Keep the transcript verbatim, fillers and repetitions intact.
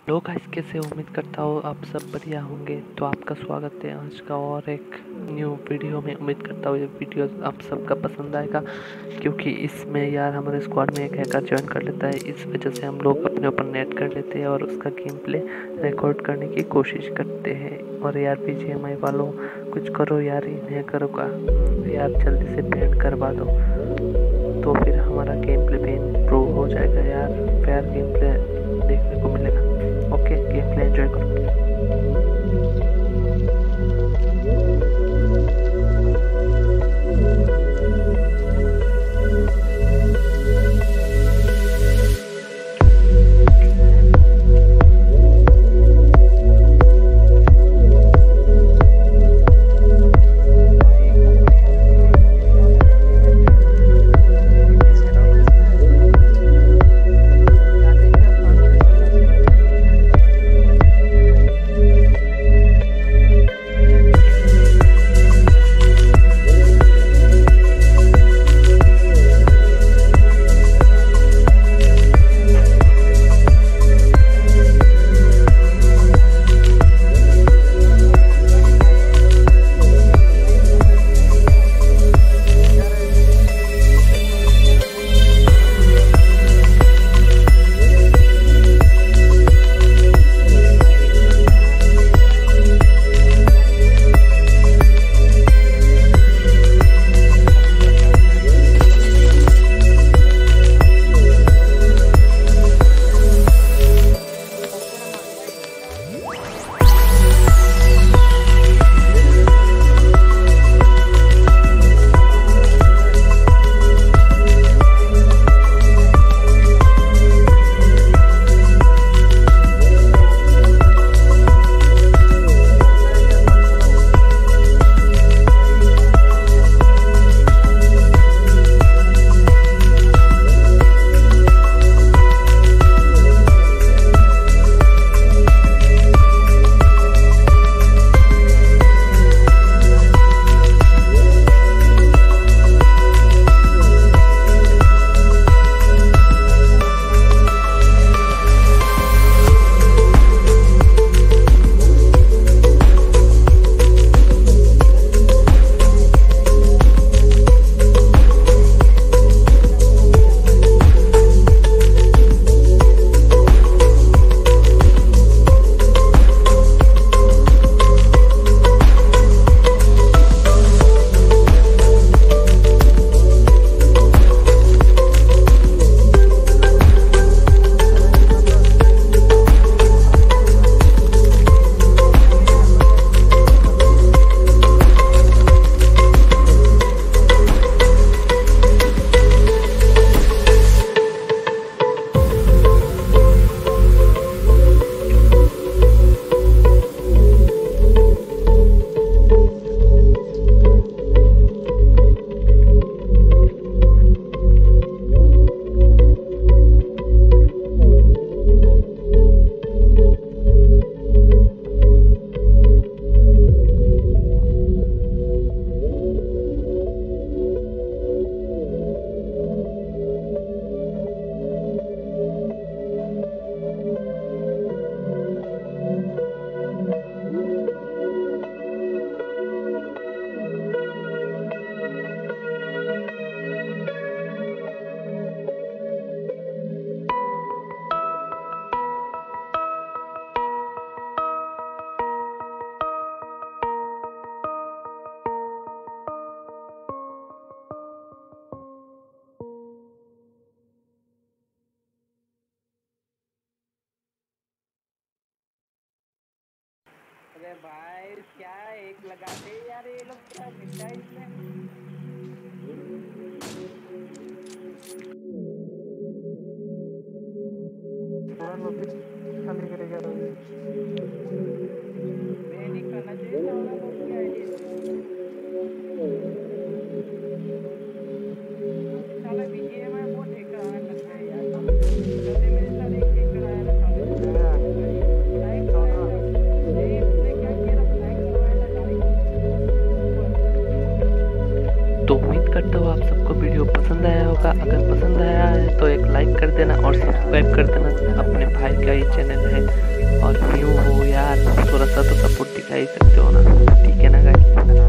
लोग गाइस कैसे, उम्मीद करता हूँ आप सब बढ़िया होंगे। तो आपका स्वागत है आज का और एक न्यू वीडियो में। उम्मीद करता हूँ ये वीडियो आप सबका पसंद आएगा, क्योंकि इसमें यार हमारे स्क्वाड में एक हैकर ज्वाइन कर लेता है। इस वजह से हम लोग अपने ऊपर नेट कर लेते हैं और उसका गेम प्ले रिकॉर्ड करने की कोशिश करते हैं। और यार बी जी एम आई वालों कुछ करो यार, इन हैकरों का यार जल्दी से बैन करवा दो, तो फिर हमारा गेम प्ले भी इम्प्रूव हो जाएगा यार। फेयर गेम प्ले देखने को मिलेगा। ओके, गेम प्ले एंजॉय करो। अरे भाई क्या एक लगाते यार, ये लोग क्या मिलता है इसमें। खाली करेगा मैं नहीं करना चाहिए सारा लोग की आईडी साला बी जी एम आई बहुत हैकर आने लग गया यार। जल्दी मेरे साथ एक हैकर आया ना साले लाइक ये इसने क्या किया, लाइक करवाया था गाड़ी। तो उम्मीद करता हूँ आप सबको वीडियो पसंद आया होगा। अगर पसंद आया है तो एक लाइक कर देना और सब्सक्राइब कर देना। अपने भाई का ही चैनल है। थोड़ा सा तो सपोर्ट दिखा ही सकते हो ना, ठीक है ना गाइस।